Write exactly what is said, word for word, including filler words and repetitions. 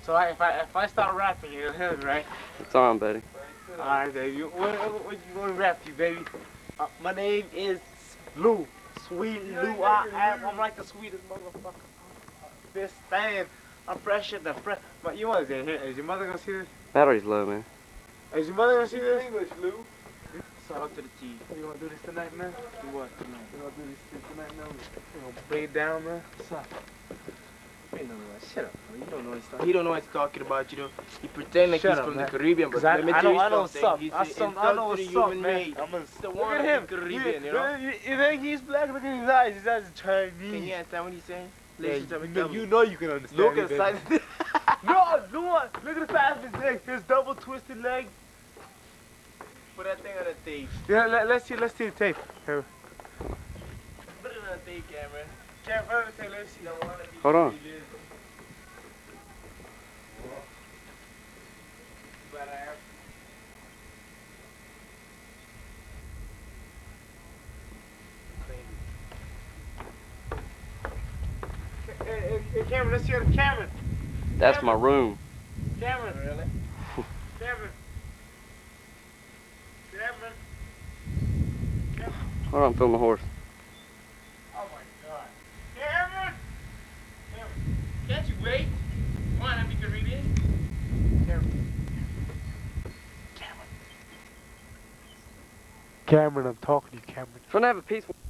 So I, if I if I start rapping, you'll hear me, right? It's on, buddy. Alright, baby. What, what, what you gonna rap you, baby? Uh, my name is Lou. Sweet Lou. I am. I'm like the sweetest motherfucker. This thing. I'm fresher than fresh. But you want to say here? Is your mother gonna see this? Battery's low, man. Is your mother gonna see this? English, Lou. Talk to the T. You wanna do this tonight, man? Do what tonight? You wanna do this shit tonight, man? You gonna break it down, man? What's up? You know what? Shut up, bro. You don't know what he's talking. He don't know what he's talking about. You know, he pretend like Shut he's up, from man. the Caribbean, but I, let me I tell know, you I know what's something. up. He's I, an some, I know insult to what's the up, human man. race. I'm gonna, the look one at him. in the Caribbean, you know. You, you think he's black? Look at his eyes. His eyes are Chinese. Can you understand what he's saying? Yeah, Listen to me. you, know, you know you can understand. Look me, at the baby. size. No, do what? Look at the size of his leg. His double twisted leg. Put that thing on the tape. Yeah, let, let's see. Let's see the tape. Here. Put it on the tape, Cameron. Cameron, let's see. Hold on. Hey, hey, hey, Cameron, let's see the Cameron. That's Cameron. my room. Cameron. Really? Cameron. Cameron. Cameron. Hold on, film my horse. Oh my God. Cameron. Cameron. Can't you wait? Come on, happy Caribbean. Cameron. Cameron. Cameron, I'm talking to you, Cameron. Trying to have a peaceful.